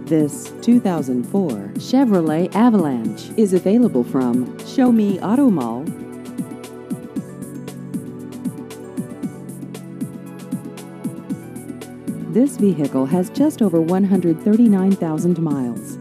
This 2004 Chevrolet Avalanche is available from Show Me Auto Mall. This vehicle has just over 139,000 miles.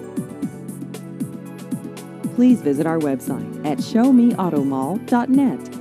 Please visit our website at showmeautomall.net.